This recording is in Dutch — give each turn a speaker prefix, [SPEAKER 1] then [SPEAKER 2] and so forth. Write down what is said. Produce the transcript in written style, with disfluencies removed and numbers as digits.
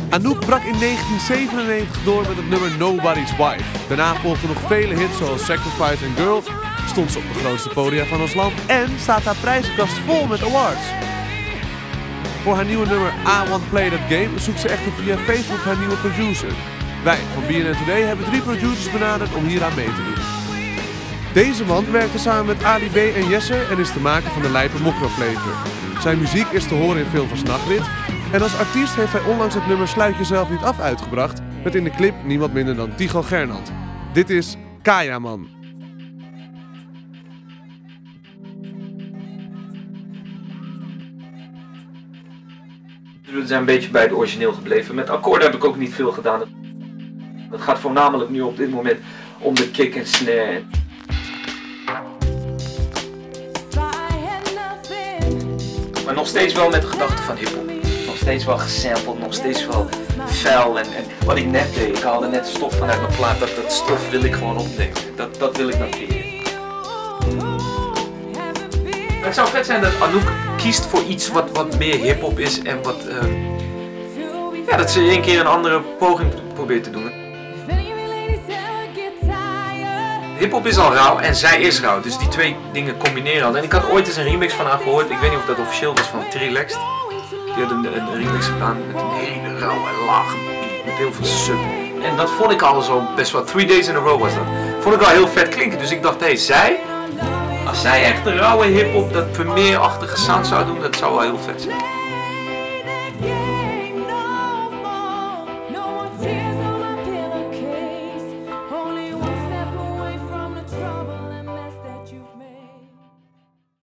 [SPEAKER 1] Anouk brak in 1997 door met het nummer Nobody's Wife. Daarna volgden nog vele hits zoals Sacrifice and Girl, stond ze op de grootste podia van ons land en staat haar prijzenkast vol met awards. Voor haar nieuwe nummer I Want Play That Game zoekt ze echter via Facebook haar nieuwe producer. Wij van BNN Today hebben 3 producers benaderd om hieraan mee te doen. Deze man werkte samen met Ali B en Jesse en is de maker van de lijpe Mokro Flavor. Zijn muziek is te horen in films als Nachtrit. En als artiest heeft hij onlangs het nummer Sluit Jezelf Niet Af uitgebracht, met in de clip niemand minder dan Tycho Gernand. Dit is Kaya Man.
[SPEAKER 2] We zijn een beetje bij het origineel gebleven. Met akkoorden heb ik ook niet veel gedaan. Het gaat voornamelijk nu op dit moment om de kick en snare. Maar nog steeds wel met de gedachte van hiphop. Nog steeds wel gesampled, nog steeds wel vuil. En wat ik net deed, ik haalde net stof vanuit mijn plaat. Dat stof wil ik gewoon opnemen. Dat wil ik dan creëren. Het zou vet zijn dat Anouk kiest voor iets wat meer hiphop is en wat... ja, dat ze een keer een andere poging probeert te doen. Hiphop is al rauw en zij is rauw, dus die twee dingen combineren al. En ik had ooit eens een remix van haar gehoord, ik weet niet of dat officieel was, van Trilext. Die had een remix gedaan met een hele rauwe en lage beat, met heel veel sub. En dat vond ik al zo best wel, 3 days in a row was dat. Vond ik al heel vet klinken, dus ik dacht, hé, als zij echt een rauwe hiphop, dat Premier-achtige sound zou doen, dat zou wel heel vet zijn.